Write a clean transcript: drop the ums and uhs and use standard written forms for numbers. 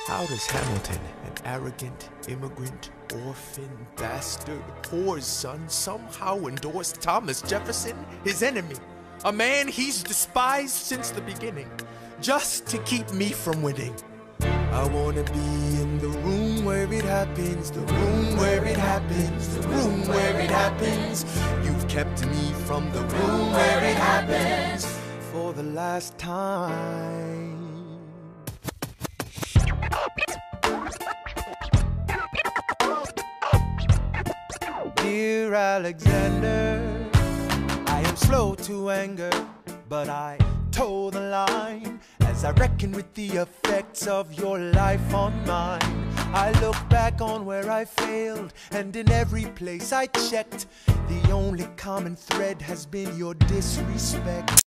How does Hamilton, an arrogant immigrant, orphan, bastard, poor son, somehow endorse Thomas Jefferson, his enemy? A man he's despised since the beginning, just to keep me from winning. I wanna be in the room where it happens, the room where it happens, the room where it happens. You've kept me from the room where it happens for the last time. Dear Alexander, I am slow to anger, but I toe the line as I reckon with the effects of your life on mine. I look back on where I failed, and in every place I checked, the only common thread has been your disrespect.